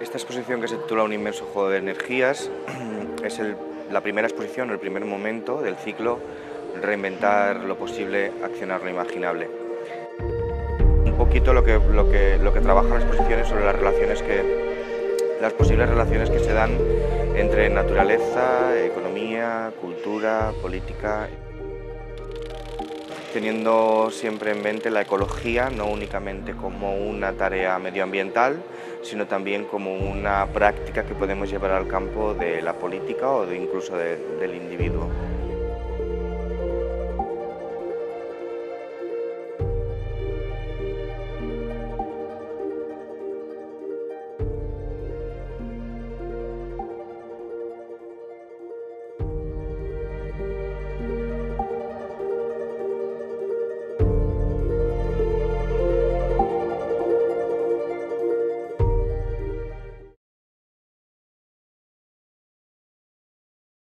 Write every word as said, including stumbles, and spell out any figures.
Esta exposición, que se titula Un inmenso juego de energías, es el, la primera exposición, el primer momento del ciclo Reinventar lo posible, accionar lo imaginable. Un poquito lo que, lo que, lo que trabaja la exposición es sobre las relaciones que, las posibles relaciones que se dan entre naturaleza, economía, cultura, política, teniendo siempre en mente la ecología, no únicamente como una tarea medioambiental, sino también como una práctica que podemos llevar al campo de la política o de incluso de, del individuo.